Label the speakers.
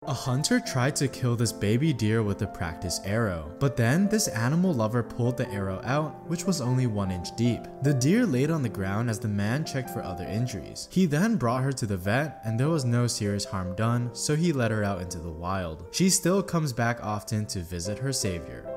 Speaker 1: A hunter tried to kill this baby deer with a practice arrow, but then this animal lover pulled the arrow out, which was only 1 inch deep. The deer laid on the ground as the man checked for other injuries. He then brought her to the vet and there was no serious harm done, so he let her out into the wild. She still comes back often to visit her savior.